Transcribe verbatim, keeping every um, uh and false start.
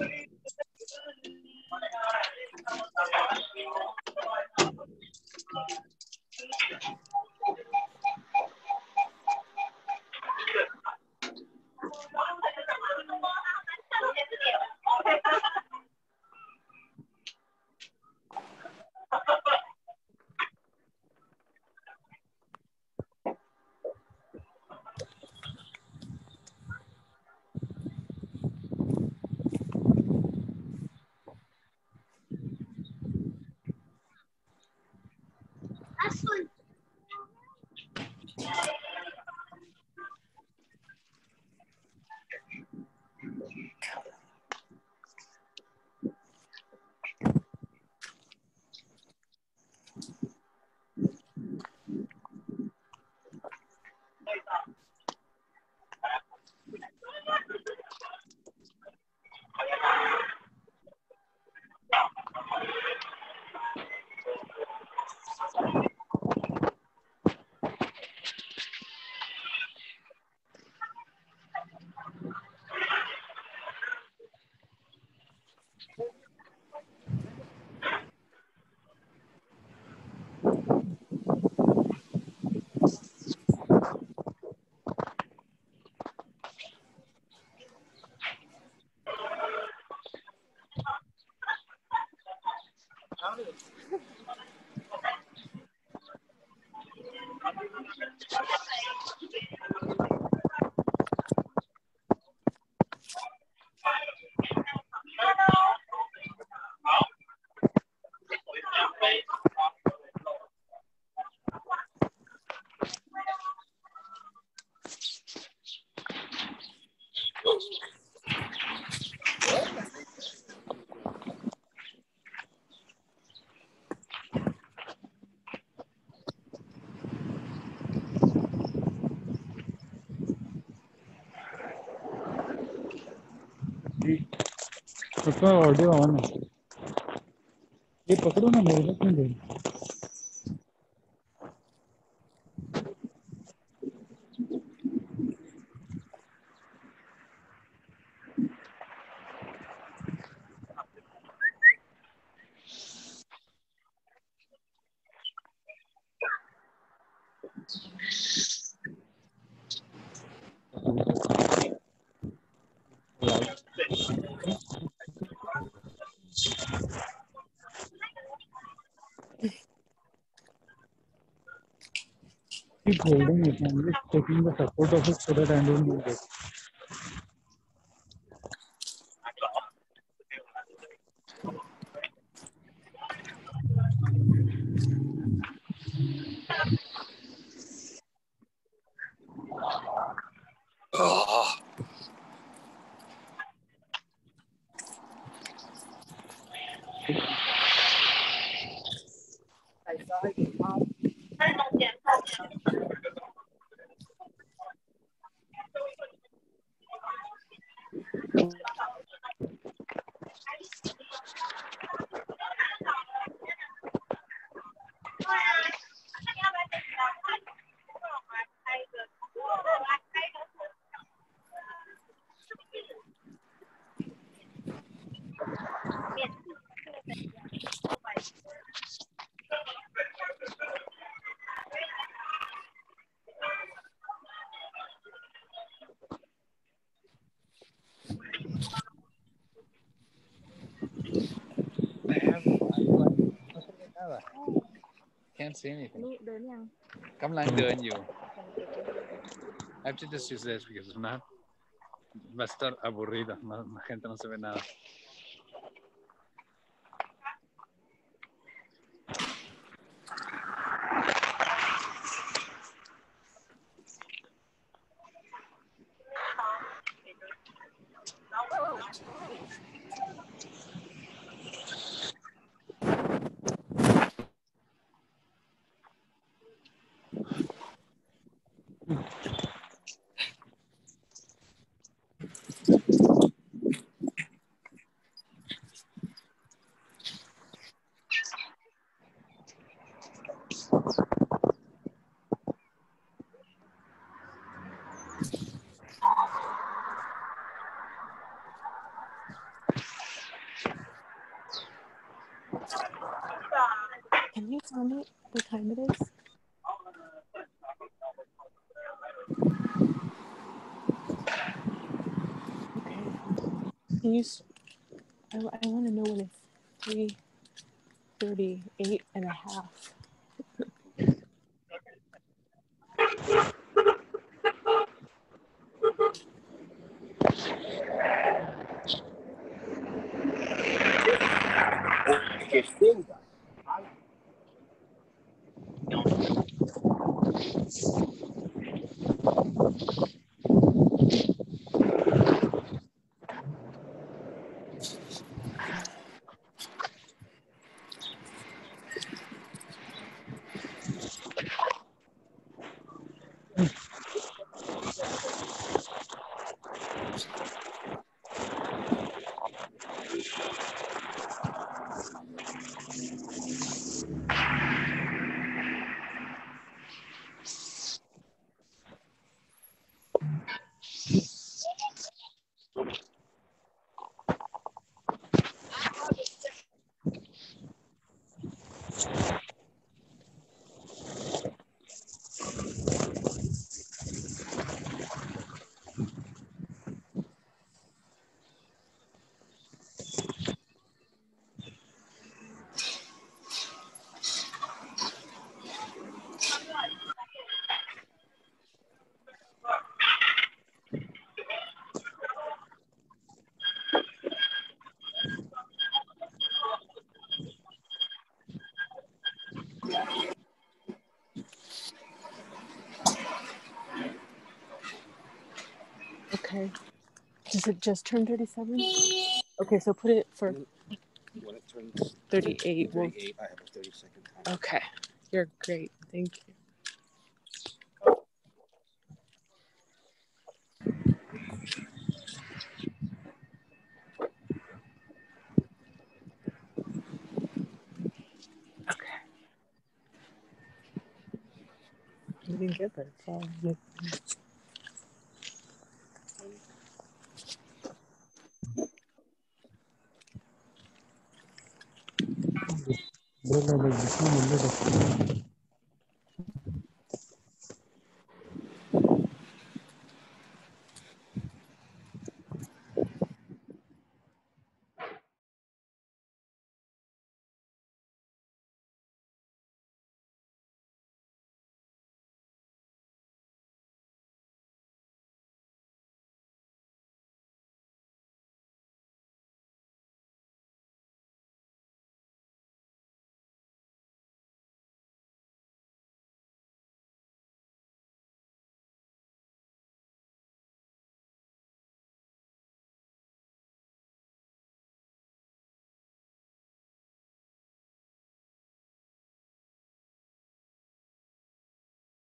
उसका audio on है। ये पकड़ो ना, मेरे को क्यों दे? Keep holding it. I'm just taking the support of it so that I don't lose it. Can't see anything. กำลังเดินอยู่ I have to just use this because if not va a estar aburrido. No, la gente no se ve nada. what time it is? Okay. Can you? I, I want to know when it's three thirty-eight and a half. Okay. Does it just turn thirty-seven? Okay, so put it for when it turns thirty-eight. thirty-eight, I have a thirty second time. Okay. You're great. Thank you. Okay. You didn't get that. It's all good. Brother, like this one,